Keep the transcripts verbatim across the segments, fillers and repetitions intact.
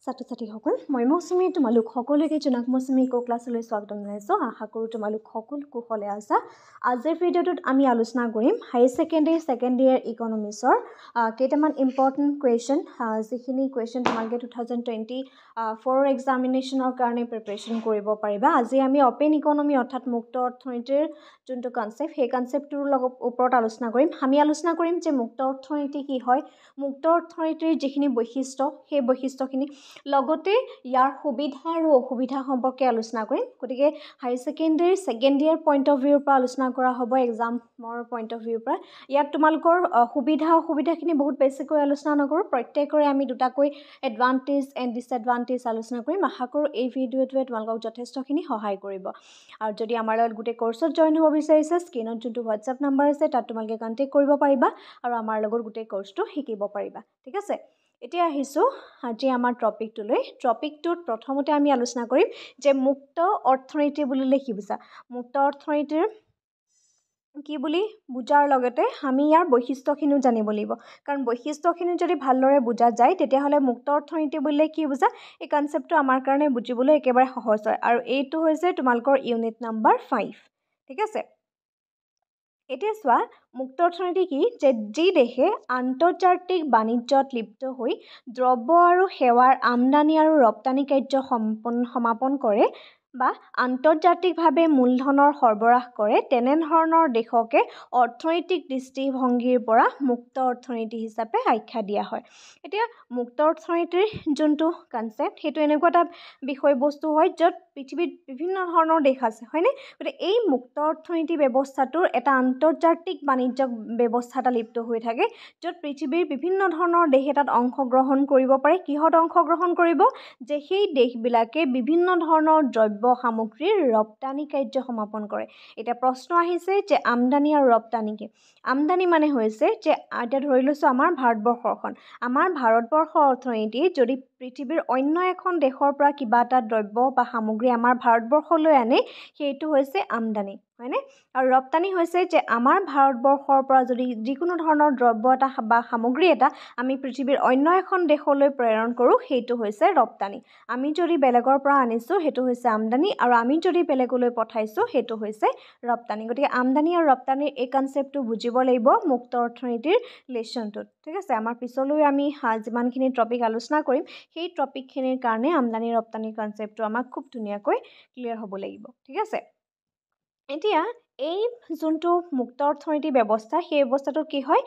ছাত্ৰ ছাত্ৰীসকল মই মৌচুমী তোমালোক সকলোকে জনাক মৌচুমী কো ক্লাছলৈ স্বাগতম জনাইছোঁ। আশা কৰোঁ তোমালোক সকলো কুশলে আছা। আজিৰ ভিডিঅ'টোত আমি আলোচনা কৰিম হায়াৰ ছেকেণ্ডেৰী ছেকেণ্ড ইয়েৰ ইকনমিক্সৰ কেইটামান ইম্পৰ্টেণ্ট কুৱেশ্যন, যিখিনি কুৱেশ্যন তোমালোকে টু থাউজেণ্ড টুৱেণ্টি ফ'ৰ এক্সামিনেশ্যনৰ কাৰণে প্ৰিপেৰেশ্যন কৰিব পাৰিবা। আজি আমি অপেন ইকনমি অৰ্থাৎ মুক্ত অৰ্থনীতিৰ যোনটো কনচেপ্ট, সেই কনচেপ্টটোৰ লগত ওপৰত আলোচনা কৰিম। আমি আলোচনা কৰিম যে মুক্ত অৰ্থনীতি কি হয়, মুক্ত অৰ্থনীতিৰ যিখিনি বৈশিষ্ট্য, সেই বৈশিষ্ট্যখিনি লগতে ইয়াৰ সুবিধা আৰু অসুবিধা সম্পৰ্কে আলোচনা কৰিম। গতিকে higher secondary second year point of ভিউৰ পৰা আলোচনা কৰা হ'ব, এক্সামৰ পইণ্ট অফ ভিউৰ পৰা। ইয়াত তোমালোকৰ সুবিধা অসুবিধাখিনি বহুত বেছিকৈ আলোচনা নকৰোঁ, প্ৰত্যেকৰে আমি দুটাকৈ এডভান্টেজ এণ্ড ডিছএডভান্টেজ আলোচনা কৰিম। আশা কৰোঁ এই ভিডিঅ'টোৱে তোমালোকক যথেষ্টখিনি সহায় কৰিব। আৰু যদি আমাৰ লগত গোটেই কৰ্চত জইন হ'ব বিচাৰিছে, স্ক্ৰীনত যোনটো হোৱাটছআপ নাম্বাৰ আছে তাত তোমালোকে কণ্টেক্ট কৰিব পাৰিবা আৰু আমাৰ লগত গোটেই কৰ্চটো শিকিব পাৰিবা। ঠিক আছে, এতিয়া আহিছোঁ আজি আমাৰ টপিকটোলৈ। টপিকটোত প্ৰথমতে আমি আলোচনা কৰিম যে মুক্ত অৰ্থনীতি বুলিলে কি বুজা। মুক্ত অৰ্থনীতিৰ কি বুলি বুজাৰ লগতে আমি ইয়াৰ বৈশিষ্ট্যখিনিও জানিব লাগিব, কাৰণ বৈশিষ্ট্যখিনি যদি ভালদৰে বুজা যায় তেতিয়াহ'লে মুক্ত অৰ্থনীতি বুলিলে কি বুজা, এই কনচেপ্টটো আমাৰ কাৰণে বুজিবলৈ একেবাৰে সহজ হয়। আৰু এইটো হৈছে তোমালোকৰ ইউনিট নাম্বাৰ ফাইভ। ঠিক আছে, এতিয়া চোৱা মুক্ত অৰ্থনীতি কি, যে যি দেশে আন্তৰ্জাতিক বাণিজ্যত লিপ্ত হৈ দ্ৰব্য আৰু সেৱাৰ আমদানি আৰু ৰপ্তানি কাৰ্য সম্পন্ন সমাপন কৰে বা আন্তৰ্জাতিকভাৱে মূলধনৰ সৰবৰাহ কৰে, তেনেধৰণৰ দেশকে অৰ্থনৈতিক দৃষ্টিভংগীৰ পৰা মুক্ত অৰ্থনীতি হিচাপে আখ্যা দিয়া হয়। এতিয়া মুক্ত অৰ্থনীতিৰ যোনটো কনচেপ্ট, সেইটো এনেকুৱা এটা বিষয়বস্তু হয় য'ত পৃথিৱীত বিভিন্ন ধৰণৰ দেশ আছে, হয়নে? গতিকে এই মুক্ত অৰ্থনীতি ব্যৱস্থাটোৰ এটা আন্তৰ্জাতিক বাণিজ্য ব্যৱস্থা এটা লিপ্ত হৈ থাকে, য'ত পৃথিৱীৰ বিভিন্ন ধৰণৰ দেশ এটাত অংশগ্ৰহণ কৰিব পাৰে। কিহত অংশগ্ৰহণ কৰিব, যে সেই দেশবিলাকে বিভিন্ন ধৰণৰ দ্ৰব্য সামগ্ৰীৰ ৰপ্তানি কাৰ্য সমাপন কৰে। এতিয়া প্ৰশ্ন আহিছে যে আমদানি আৰু ৰপ্তানি কি? আমদানি মানে হৈছে যে এতিয়া ধৰি লৈছোঁ আমাৰ ভাৰতবৰ্ষখন, আমাৰ ভাৰতবৰ্ষৰ অৰ্থনীতি যদি পৃথিৱীৰ অন্য এখন দেশৰ পৰা কিবা এটা দ্ৰব্য বা সামগ্ৰী আমাৰ ভাৰতবৰ্ষলৈ আনে, সেইটো হৈছে আমদানি, হয়নে? আৰু ৰপ্তানি হৈছে যে আমাৰ ভাৰতবৰ্ষৰ পৰা যদি যিকোনো ধৰণৰ দ্ৰব্য এটা বা সামগ্ৰী এটা আমি পৃথিৱীৰ অন্য এখন দেশলৈ প্ৰেৰণ কৰোঁ, সেইটো হৈছে ৰপ্তানি। আমি যদি বেলেগৰ পৰা আনিছোঁ সেইটো হৈছে আমদানি, আৰু আমি যদি বেলেগলৈ পঠাইছোঁ সেইটো হৈছে ৰপ্তানি। গতিকে আমদানি আৰু ৰপ্তানিৰ এই কনচেপ্টটো বুজিব লাগিব মুক্ত অৰ্থনীতিৰ লেচনটোত। ঠিক আছে, আমাৰ পিছলৈ আমি যিমানখিনি টপিক আলোচনা কৰিম, সেই টপিকখিনিৰ কাৰণে আমদানি ৰপ্তানিৰ কনচেপ্টটো আমাক খুব ধুনীয়াকৈ ক্লিয়াৰ হ'ব লাগিব। ঠিক আছে, এতিয়া এই যোনটো মুক্ত অৰ্থনীতি ব্যৱস্থা, সেই ব্যৱস্থাটো কি হয়,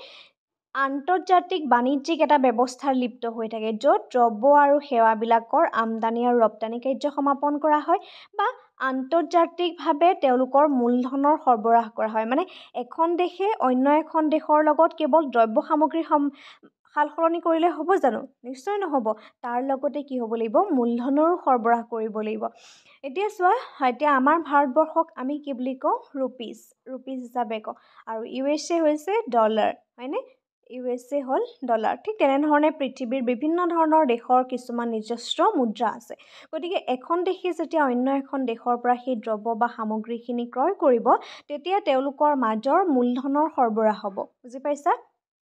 আন্তৰ্জাতিক বাণিজ্যিক এটা ব্যৱস্থাৰ লিপ্ত হৈ থাকে, য'ত দ্ৰব্য আৰু সেৱাবিলাকৰ আমদানি আৰু ৰপ্তানি কাৰ্য সমাপন কৰা হয় বা আন্তৰ্জাতিকভাৱে তেওঁলোকৰ মূলধনৰ সৰবৰাহ কৰা হয়। মানে এখন দেশে অন্য এখন দেশৰ লগত কেৱল দ্ৰব্য সামগ্ৰী সম সাল সলনি কৰিলে হ'ব জানো? নিশ্চয় নহ'ব। তাৰ লগতে কি হ'ব লাগিব, মূলধনৰো সৰবৰাহ কৰিব লাগিব। এতিয়া চোৱা, এতিয়া আমাৰ ভাৰতবৰ্ষক আমি কি বুলি কওঁ, ৰুপিজ ৰুপিজ হিচাপে কওঁ, আৰু ইউ এছ এ হৈছে ডলাৰ, হয়নে? ইউ এছ এ হ'ল ডলাৰ। ঠিক তেনেধৰণে পৃথিৱীৰ বিভিন্ন ধৰণৰ দেশৰ কিছুমান নিজস্ব মুদ্ৰা আছে। গতিকে এখন দেশে যেতিয়া অন্য এখন দেশৰ পৰা সেই দ্ৰব্য বা সামগ্ৰীখিনি ক্ৰয় কৰিব, তেতিয়া তেওঁলোকৰ মাজৰ মূলধনৰ সৰবৰাহ হ'ব। বুজি পাইছা?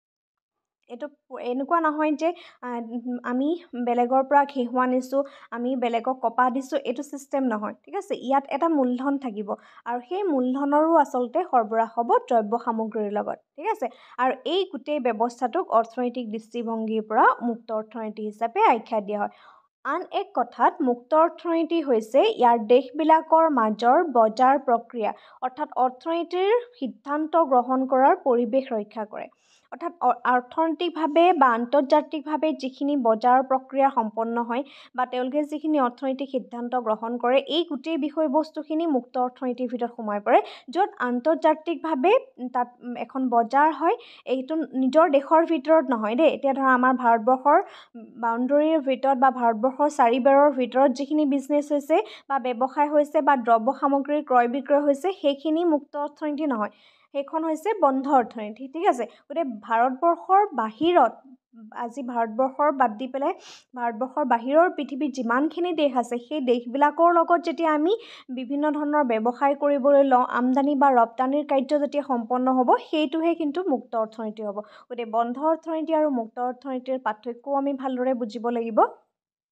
এইটো এনেকুৱা নহয় যে আমি বেলেগৰ পৰা ঘেঁহু আনিছোঁ, আমি বেলেগক কপাহ দিছোঁ, এইটো ছিষ্টেম নহয়। ঠিক আছে, ইয়াত এটা মূলধন থাকিব, আৰু সেই মূলধনৰো আচলতে সৰবৰাহ হ'ব দ্ৰব্য সামগ্ৰীৰ লগত। ঠিক আছে, আৰু এই গোটেই ব্যৱস্থাটোক অৰ্থনৈতিক দৃষ্টিভংগীৰ পৰা মুক্ত অৰ্থনীতি হিচাপে আখ্যা দিয়া হয়। আন এক কথাত মুক্ত অৰ্থনীতি হৈছে ইয়াৰ দেশবিলাকৰ মাজৰ বজাৰ প্ৰক্ৰিয়া, অৰ্থাৎ অৰ্থনীতিৰ সিদ্ধান্ত গ্ৰহণ কৰাৰ পৰিৱেশ ৰক্ষা কৰে। অৰ্থাৎ অৰ্থনৈতিকভাৱে বা আন্তৰ্জাতিকভাৱে যিখিনি বজাৰ প্ৰক্ৰিয়া সম্পন্ন হয় বা তেওঁলোকে যিখিনি অৰ্থনৈতিক সিদ্ধান্ত গ্ৰহণ কৰে, এই গোটেই বিষয়বস্তুখিনি মুক্ত অৰ্থনীতিৰ ভিতৰত সোমাই পৰে, য'ত আন্তৰ্জাতিকভাৱে তাত এখন বজাৰ হয়। এইটো নিজৰ দেশৰ ভিতৰত নহয় দেই। এতিয়া ধৰা আমাৰ ভাৰতবৰ্ষৰ বাউণ্ডৰীৰ ভিতৰত বা ভাৰতবৰ্ষৰ চাৰিবেৰৰ ভিতৰত যিখিনি বিজনেছ হৈছে বা ব্যৱসায় হৈছে বা দ্ৰব্য সামগ্ৰীৰ ক্ৰয় বিক্ৰয় হৈছে, সেইখিনি মুক্ত অৰ্থনীতি নহয়, সেইখন হৈছে বন্ধ অৰ্থনীতি। ঠিক আছে, গতিকে ভাৰতবৰ্ষৰ বাহিৰত, আজি ভাৰতবৰ্ষৰ বাদ দি পেলাই ভাৰতবৰ্ষৰ বাহিৰৰ পৃথিৱীত যিমানখিনি দেশ আছে, সেই দেশবিলাকৰ লগত যেতিয়া আমি বিভিন্ন ধৰণৰ ব্যৱসায় কৰিবলৈ লওঁ, আমদানি বা ৰপ্তানিৰ কাৰ্য যেতিয়া সম্পন্ন হ'ব, সেইটোহে কিন্তু মুক্ত অৰ্থনীতি হ'ব। গতিকে বন্ধ অৰ্থনীতি আৰু মুক্ত অৰ্থনীতিৰ পাৰ্থক্যও আমি ভালদৰে বুজিব লাগিব।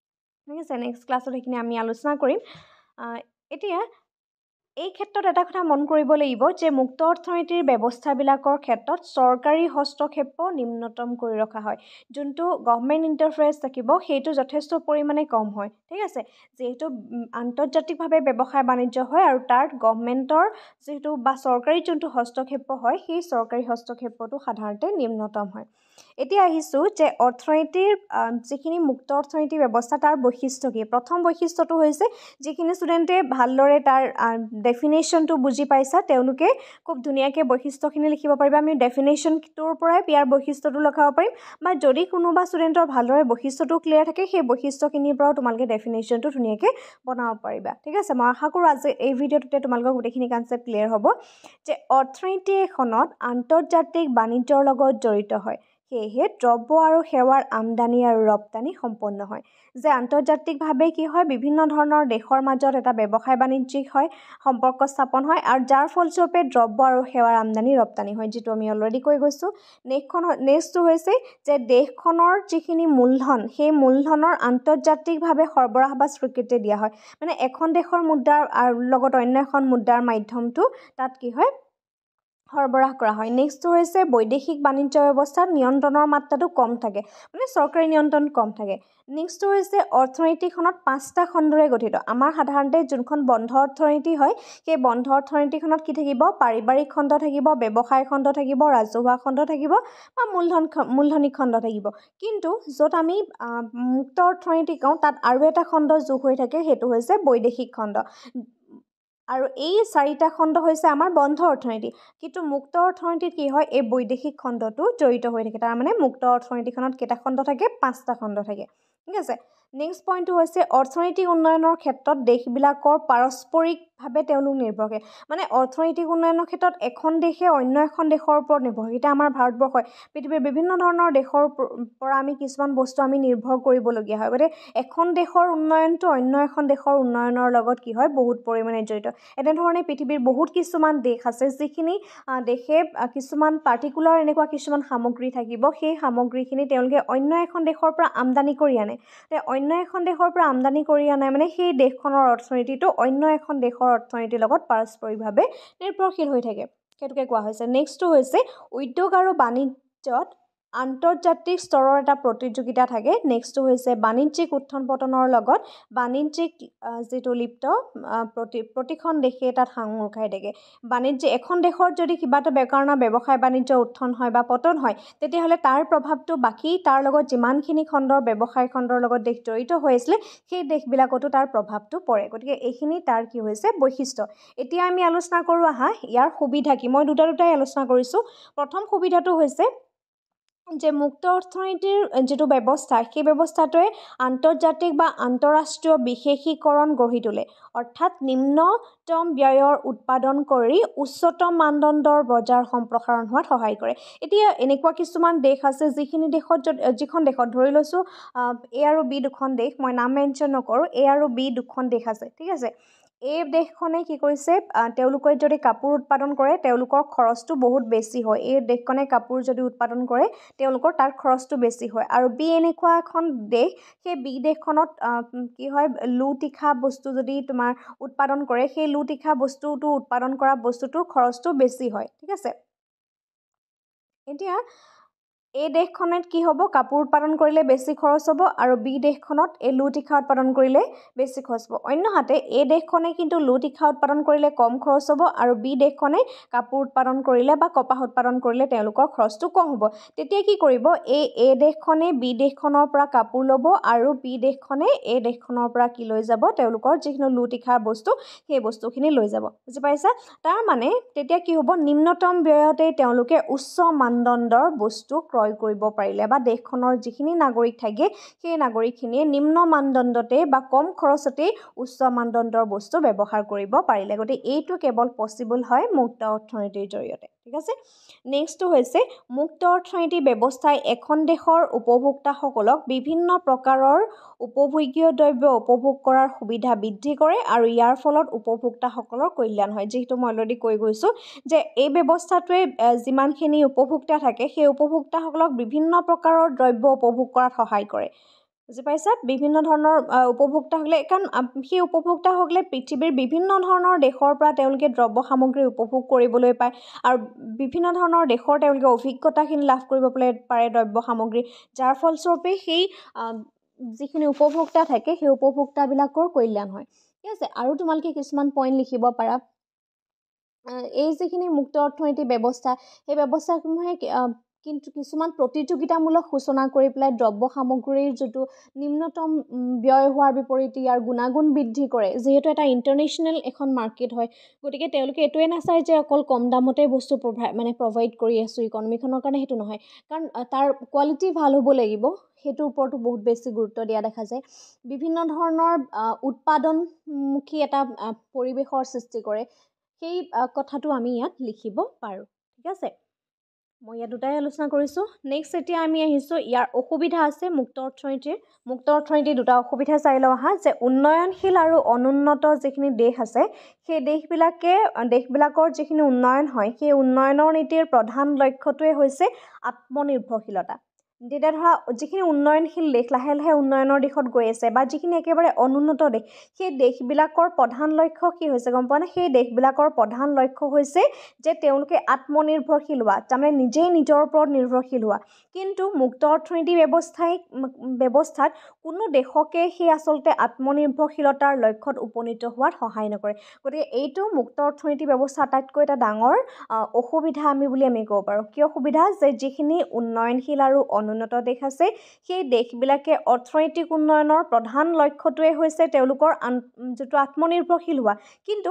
ঠিক আছে নেক্সট ক্লাছত সেইখিনি আমি আলোচনা কৰিম এতিয়া এই ক্ষেত্ৰত এটা কথা মন কৰিব লাগিব যে মুক্ত অৰ্থনীতিৰ ব্যৱস্থাবিলাকৰ ক্ষেত্ৰত চৰকাৰী হস্তক্ষেপ নিম্নতম কৰি ৰখা হয় যোনটো গভৰ্ণমেণ্ট ইণ্টাৰফেৰেঞ্চ থাকিব সেইটো যথেষ্ট পৰিমাণে কম হয় ঠিক আছে যেহেতু আন্তৰ্জাতিকভাৱে ব্যৱসায় বাণিজ্য হয় আৰু তাৰ গভৰ্ণমেণ্টৰ যেহেতু বা চৰকাৰী যোনটো হস্তক্ষেপ হয় সেই চৰকাৰী হস্তক্ষেপটো সাধাৰণতে নিম্নতম হয় এতিয়া আহিছোঁ যে অৰ্থনীতিৰ যিখিনি মুক্ত অৰ্থনীতি ব্যৱস্থা তাৰ বৈশিষ্ট্য কি প্ৰথম বৈশিষ্ট্যটো হৈছে যিখিনি ষ্টুডেণ্টে ভালদৰে তাৰ ডেফিনেশ্যনটো বুজি পাইছা তেওঁলোকে খুব ধুনীয়াকৈ বৈশিষ্ট্যখিনি লিখিব পাৰিবা আমি ডেফিনেশ্যনটোৰ পৰাই ইয়াৰ বৈশিষ্ট্যটো লগাব পাৰিম বা যদি কোনোবা ষ্টুডেণ্টৰ ভালদৰে বৈশিষ্ট্যটো ক্লিয়াৰ থাকে সেই বৈশিষ্ট্যখিনিৰ পৰাও তোমালোকে ডেফিনেশ্যনটো ধুনীয়াকৈ বনাব পাৰিবা ঠিক আছে মই আশা কৰোঁ আজি এই ভিডিঅ'টোতে তোমালোকৰ গোটেইখিনি কনচেপ্ট ক্লিয়াৰ হ'ব যে অৰ্থনীতি এখনত আন্তৰ্জাতিক বাণিজ্যৰ লগত জড়িত হয় সেয়েহে দ্ৰব্য আৰু সেৱাৰ আমদানি আৰু ৰপ্তানি সম্পন্ন হয় যে আন্তৰ্জাতিকভাৱে কি হয় বিভিন্ন ধৰণৰ দেশৰ মাজত এটা ব্যৱসায় বাণিজ্যিক হয় সম্পৰ্ক স্থাপন হয় আৰু যাৰ ফলস্বৰূপে দ্ৰব্য আৰু সেৱাৰ আমদানি ৰপ্তানি হয় যিটো আমি অলৰেডি কৈ গৈছোঁ নেক্সটখন নেক্সটটো হৈছে যে দেশখনৰ যিখিনি মূলধন সেই মূলধনৰ আন্তৰ্জাতিকভাৱে সৰবৰাহ বা স্বীকৃতি দিয়া হয় মানে এখন দেশৰ মুদ্ৰাৰ লগত অন্য এখন মুদ্ৰাৰ মাধ্যমটো তাত কি হয় সৰবৰাহ কৰা হয় নেক্সটটো হৈছে বৈদেশিক বাণিজ্য ব্যৱস্থাত নিয়ন্ত্ৰণৰ মাত্ৰাটো কম থাকে মানে চৰকাৰী নিয়ন্ত্ৰণ কম থাকে নেক্সটটো হৈছে অৰ্থনীতিখনত পাঁচটা খণ্ডৰে গঠিত আমাৰ সাধাৰণতে যোনখন বন্ধ অৰ্থনীতি হয় সেই বন্ধ অৰ্থনীতিখনত কি থাকিব পাৰিবাৰিক খণ্ড থাকিব ব্যৱসায় খণ্ড থাকিব ৰাজহুৱা খণ্ড থাকিব বা মূলধন মূলধনী খণ্ড থাকিব কিন্তু য'ত আমি মুক্ত অৰ্থনীতি কওঁ তাত আৰু এটা খণ্ড যোগ হৈ থাকে সেইটো হৈছে বৈদেশিক খণ্ড আৰু এই চাৰিটা খণ্ড হৈছে আমাৰ বন্ধ অৰ্থনীতি কিন্তু মুক্ত অৰ্থনীতিত কি হয় এই বৈদেশিক খণ্ডটো জড়িত হৈ থাকে তাৰমানে মুক্ত অৰ্থনীতিখনত কেইটা খণ্ড থাকে পাঁচটা খণ্ড থাকে ঠিক আছে নেক্সট পইণ্টটো হৈছে অৰ্থনৈতিক উন্নয়নৰ ক্ষেত্ৰত দেশবিলাকৰ পাৰস্পৰিকভাৱে তেওঁলোক নিৰ্ভৰশীল মানে অৰ্থনৈতিক উন্নয়নৰ ক্ষেত্ৰত এখন দেশে অন্য এখন দেশৰ ওপৰত নিৰ্ভৰশীল এতিয়া আমাৰ ভাৰতবৰ্ষই পৃথিৱীৰ বিভিন্ন ধৰণৰ দেশৰ পৰা আমি কিছুমান বস্তু আমি নিৰ্ভৰ কৰিবলগীয়া হয় গতিকে এখন দেশৰ উন্নয়নটো অন্য এখন দেশৰ উন্নয়নৰ লগত কি হয় বহুত পৰিমাণে জড়িত এনেধৰণে পৃথিৱীৰ বহুত কিছুমান দেশ আছে যিখিনি দেশে কিছুমান পাৰ্টিকুলাৰ এনেকুৱা কিছুমান সামগ্ৰী থাকিব সেই সামগ্ৰীখিনি তেওঁলোকে অন্য এখন দেশৰ পৰা আমদানি কৰি আনে তে অন্য এখন দেশৰ পৰা আমদানি কৰি আনে মানে সেই দেশখনৰ অৰ্থনীতিটো অন্য এখন দেশৰ অৰ্থনীতিৰ লগত পাৰস্পৰিকভাৱে নিৰ্ভৰশীল হৈ থাকে সেইটোকে কোৱা হৈছে নেক্সটটো হৈছে উদ্যোগ আৰু বাণিজ্যত আন্তৰ্জাতিক স্তৰৰ এটা প্ৰতিযোগিতা থাকে নেক্সটটো হৈছে বাণিজ্যিক উত্থান পতনৰ লগত বাণিজ্যিক যিটো লিপ্ত প্ৰতি প্ৰতিখন দেশে তাত সাঙুৰ খাই থাকে বাণিজ্য এখন দেশৰ যদি কিবা এটা বেকাৰণৰ ব্যৱসায় বাণিজ্য উত্থান হয় বা পতন হয় তেতিয়াহ'লে তাৰ প্ৰভাৱটো বাকী তাৰ লগত যিমানখিনি খণ্ডৰ ব্যৱসায় খণ্ডৰ লগত দেশ জড়িত হৈ আছিলে সেই দেশবিলাকতো তাৰ প্ৰভাৱটো পৰে গতিকে এইখিনি তাৰ কি হৈছে বৈশিষ্ট্য এতিয়া আমি আলোচনা কৰোঁ আহা ইয়াৰ সুবিধা কি মই দুটা দুটাই আলোচনা কৰিছোঁ প্ৰথম সুবিধাটো হৈছে যে মুক্ত অৰ্থনীতিৰ যিটো ব্যৱস্থা সেই ব্যৱস্থাটোৱে আন্তৰ্জাতিক বা আন্তঃৰাষ্ট্ৰীয় বিশেষীকৰণ গঢ়ি তোলে অৰ্থাৎ নিম্নতম ব্যয়ৰ উৎপাদন কৰি উচ্চতম মানদণ্ডৰ বজাৰ সম্প্ৰসাৰণ হোৱাত সহায় কৰে এতিয়া এনেকুৱা কিছুমান দেশ আছে যিখিনি দেশত যিখন দেশত ধৰি লৈছোঁ এ আৰু বি দুখন দেশ মই নাম মেনশ্যন নকৰোঁ এ আৰু বি দুখন দেশ আছে ঠিক আছে এই দেশখনে কি কৰিছে তেওঁলোকে যদি কাপোৰ উৎপাদন কৰে তেওঁলোকৰ খৰচটো বহুত বেছি হয় এই দেশখনে কাপোৰ যদি উৎপাদন কৰে তেওঁলোকৰ তাৰ খৰচটো বেছি হয় আৰু বি এনেকুৱা এখন দেশ সেই বি দেশখনত কি হয় লু তীখা বস্তু যদি তোমাৰ উৎপাদন কৰে সেই লু তীখা বস্তুটো উৎপাদন কৰা বস্তুটোৰ খৰচটো বেছি হয় ঠিক আছে এতিয়া এই দেশখনত কি হ'ব কাপোৰ উৎপাদন কৰিলে বেছি খৰচ হ'ব আৰু বি দেশখনত এই লু তীখা উৎপাদন কৰিলে বেছি খৰচ হ'ব অন্যহাতে এই দেশখনে কিন্তু লু তীখা উৎপাদন কৰিলে কম খৰচ হ'ব আৰু বি দেশখনে কাপোৰ উৎপাদন কৰিলে বা কপাহ উৎপাদন কৰিলে তেওঁলোকৰ খৰচটো কম হ'ব তেতিয়া কি কৰিব এই এ দেশখনে বি দেশখনৰ পৰা কাপোৰ ল'ব আৰু বি দেশখনে এই দেশখনৰ পৰা কি লৈ যাব তেওঁলোকৰ যিখিনি লু তীখাৰ বস্তু সেই বস্তুখিনি লৈ যাব বুজি পাইছা তাৰ মানে তেতিয়া কি হ'ব নিম্নতম ব্যয়তে তেওঁলোকে উচ্চ মানদণ্ডৰ বস্তু ক্ৰয় কৰিব পাৰিলে বা দেশখনৰ যিখিনি নাগৰিক থাকে সেই নাগৰিকখিনিয়ে নিম্ন মানদণ্ডতে বা কম খৰচতে উচ্চ মানদণ্ডৰ বস্তু ব্যৱহাৰ কৰিব পাৰিলে গতিকে এইটো কেৱল পচিবল হয় মুক্ত অৰ্থনীতিৰ জৰিয়তে ঠিক আছে নেক্সটটো হৈছে মুক্ত অৰ্থনীতি ব্যৱস্থাই এখন দেশৰ উপভোক্তাসকলক বিভিন্ন প্ৰকাৰৰ উপভোগ্য দ্ৰব্য উপভোগ কৰাৰ সুবিধা বৃদ্ধি কৰে আৰু ইয়াৰ ফলত উপভোক্তাসকলৰ কল্যাণ হয় যিহেতু মই অলৰেডি কৈ গৈছোঁ যে এই ব্যৱস্থাটোৱে যিমানখিনি উপভোক্তা থাকে সেই উপভোক্তাসকলক বিভিন্ন প্ৰকাৰৰ দ্ৰব্য উপভোগ কৰাত সহায় কৰে বুজি পাইছা বিভিন্ন ধৰণৰ উপভোক্তা হ'লে কাৰণ সেই উপভোক্তাসকলে পৃথিৱীৰ বিভিন্ন ধৰণৰ দেশৰ পৰা তেওঁলোকে দ্ৰব্য সামগ্ৰী উপভোগ কৰিবলৈ পায় আৰু বিভিন্ন ধৰণৰ দেশৰ তেওঁলোকে অভিজ্ঞতাখিনি লাভ কৰিব পাৰে দ্ৰব্য সামগ্ৰী যাৰ ফলস্বৰূপে সেই যিখিনি উপভোক্তা থাকে সেই উপভোক্তাবিলাকৰ কল্যাণ হয় ঠিক আছে আৰু তোমালোকে কিছুমান পইণ্ট লিখিব পাৰা এই যিখিনি মুক্ত অৰ্থনীতি ব্যৱস্থা সেই ব্যৱস্থাসমূহে কিন্তু কিছুমান প্ৰতিযোগিতামূলক সূচনা কৰি পেলাই দ্ৰব্য সামগ্ৰীৰ যিটো নিম্নতম ব্যয় হোৱাৰ বিপৰীতে ইয়াৰ গুণাগুণ বৃদ্ধি কৰে যিহেতু এটা ইণ্টাৰনেশ্যনেল এখন মাৰ্কেট হয় গতিকে তেওঁলোকে এইটোৱে নাচায় যে অকল কম দামতে বস্তু প্ৰভাই মানে প্ৰভাইড কৰি আছোঁ ইকনমিখনৰ কাৰণে সেইটো নহয় কাৰণ তাৰ কোৱালিটি ভাল হ'ব লাগিব সেইটোৰ ওপৰতো বহুত বেছি গুৰুত্ব দিয়া দেখা যায় বিভিন্ন ধৰণৰ উৎপাদনমুখী এটা পৰিৱেশৰ সৃষ্টি কৰে সেই কথাটো আমি ইয়াত লিখিব পাৰোঁ ঠিক আছে মই ইয়াত দুটাই আলোচনা কৰিছোঁ নেক্সট এতিয়া আমি আহিছোঁ ইয়াৰ অসুবিধা আছে মুক্ত অৰ্থনীতিৰ মুক্ত অৰ্থনীতিৰ দুটা অসুবিধা চাই লওঁ আহা যে উন্নয়নশীল আৰু অনুন্নত যিখিনি দেশ আছে সেই দেশবিলাকে দেশবিলাকৰ যিখিনি উন্নয়ন হয় সেই উন্নয়নৰ নীতিৰ প্ৰধান লক্ষ্যটোৱে হৈছে আত্মনিৰ্ভৰশীলতা তেতিয়া ধৰা যিখিনি উন্নয়নশীল দেশ লাহে লাহে উন্নয়নৰ দিশত গৈ আছে বা যিখিনি একেবাৰে অনুন্নত দেশ সেই দেশবিলাকৰ প্ৰধান লক্ষ্য কি হৈছে গম পোৱা নে সেই দেশবিলাকৰ প্ৰধান লক্ষ্য হৈছে যে তেওঁলোকে আত্মনিৰ্ভৰশীল হোৱা তাৰমানে নিজেই নিজৰ ওপৰত নিৰ্ভৰশীল হোৱা কিন্তু মুক্ত অৰ্থনীতি ব্যৱস্থাই ব্যৱস্থাত কোনো দেশকে সেই আচলতে আত্মনিৰ্ভৰশীলতাৰ লক্ষ্যত উপনীত হোৱাত সহায় নকৰে গতিকে এইটো মুক্ত অৰ্থনীতি ব্যৱস্থা আটাইতকৈ এটা ডাঙৰ অসুবিধা আমি বুলি আমি ক'ব পাৰোঁ কি অসুবিধা যে যিখিনি উন্নয়নশীল আৰু অনুন্নত দেশ আছে সেই দেশবিলাকে অৰ্থনৈতিক উন্নয়নৰ প্ৰধান লক্ষ্যটোৱে হৈছে তেওঁলোকৰ যিটো আত্মনিৰ্ভৰশীল হোৱা কিন্তু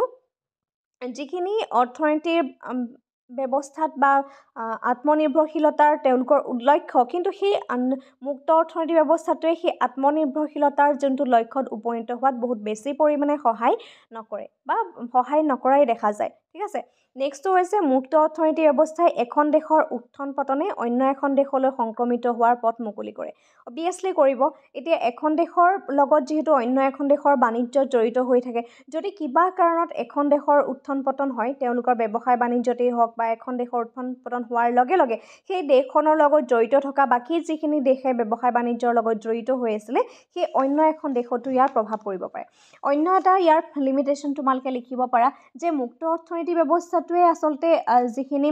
যিখিনি অৰ্থনীতিৰ ব্যৱস্থাত বা আত্মনিৰ্ভৰশীলতাৰ তেওঁলোকৰ লক্ষ্য কিন্তু সেই মুক্ত অৰ্থনীতি ব্যৱস্থাটোৱে সেই আত্মনিৰ্ভৰশীলতাৰ যোনটো লক্ষ্যত উপনীত হোৱাত বহুত বেছি পৰিমাণে সহায় নকৰে বা সহায় নকৰাই দেখা যায় ঠিক আছে নেক্সটটো হৈছে মুক্ত অৰ্থনীতি ব্যৱস্থাই এখন দেশৰ উত্থান পতনে অন্য এখন দেশলৈ সংক্ৰমিত হোৱাৰ পথ মুকলি কৰে অবভিয়াছলি কৰিব এতিয়া এখন দেশৰ লগত যিহেতু অন্য এখন দেশৰ বাণিজ্যত জড়িত হৈ থাকে যদি কিবা কাৰণত এখন দেশৰ উত্থান পতন হয় তেওঁলোকৰ ব্যৱসায় বাণিজ্যতেই হওক বা এখন দেশৰ উত্থান পতন হোৱাৰ লগে লগে সেই দেশখনৰ লগত জড়িত থকা বাকী যিখিনি দেশে ব্যৱসায় বাণিজ্যৰ লগত জড়িত হৈ আছিলে সেই অন্য এখন দেশতো ইয়াৰ প্ৰভাৱ পৰিব পাৰে অন্য এটা ইয়াৰ লিমিটেশ্যন তোমালোকে লিখিব পাৰা যে মুক্ত অৰ্থনীতি ব্যৱস্থাটোৱে আচলতে যিখিনি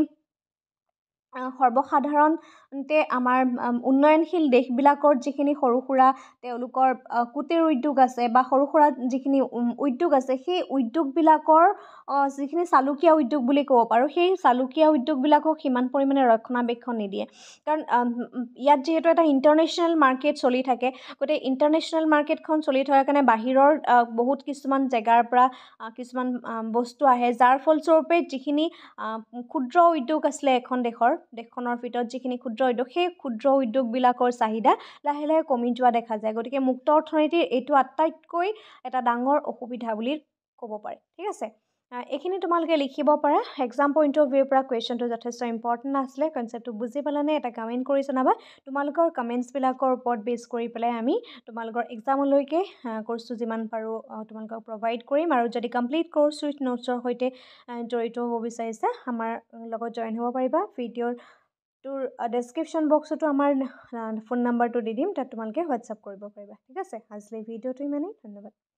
সৰ্বসাধাৰণতে আমাৰ উন্নয়নশীল দেশবিলাকৰ যিখিনি সৰু সুৰা তেওঁলোকৰ কুটিৰ উদ্যোগ আছে বা সৰু সুৰা যিখিনি উদ্যোগ আছে সেই উদ্যোগবিলাকৰ যিখিনি চালুকীয়া উদ্যোগ বুলি ক'ব পাৰোঁ সেই চালুকীয়া উদ্যোগবিলাকক সিমান পৰিমাণে ৰক্ষণাবেক্ষণ নিদিয়ে কাৰণ ইয়াত যিহেতু এটা ইণ্টাৰনেশ্যনেল মাৰ্কেট চলি থাকে গতিকে ইণ্টাৰনেশ্যনেল মাৰ্কেটখন চলি থকাৰ কাৰণে বাহিৰৰ বহুত কিছুমান জেগাৰ পৰা কিছুমান বস্তু আহে যাৰ ফলস্বৰূপে যিখিনি ক্ষুদ্ৰ উদ্যোগ আছিলে এখন দেশৰ দেশখনৰ ভিতৰত যিখিনি ক্ষুদ্ৰ উদ্যোগ সেই ক্ষুদ্ৰ উদ্যোগবিলাকৰ চাহিদা লাহে লাহে কমি যোৱা দেখা যায় গতিকে মুক্ত অৰ্থনীতিৰ এইটো আটাইতকৈ এটা ডাঙৰ অসুবিধা বুলি ক'ব পাৰে ঠিক আছে এইখিনি তোমালোকে লিখিব পাৰা এক্সাম পইণ্ট অফ ভিউৰ পৰা কুৱেশ্যনটো যথেষ্ট ইম্পৰ্টেণ্ট আছিলে কনচেপ্টটো বুজি পালানে এটা কমেণ্ট কৰি জনাবা তোমালোকৰ কমেণ্টছবিলাকৰ ওপৰত বেছ কৰি পেলাই আমি তোমালোকৰ এক্সামলৈকে কোৰ্চটো যিমান পাৰোঁ তোমালোকক প্ৰভাইড কৰিম আৰু যদি কমপ্লিট কোৰ্চ উইথ নোটছৰ সৈতে জড়িত হ'ব বিচাৰিছা আমাৰ লগত জইন হ'ব পাৰিবা ভিডিঅ'ৰ তোৰ ডেছক্ৰিপশ্যন বক্সতো আমাৰ ফোন নাম্বাৰটো দি দিম তাত তোমালোকে হোৱাটছআপ কৰিব পাৰিবা ঠিক আছে আজিলৈ ভিডিঅ'টো ইমানেই ধন্যবাদ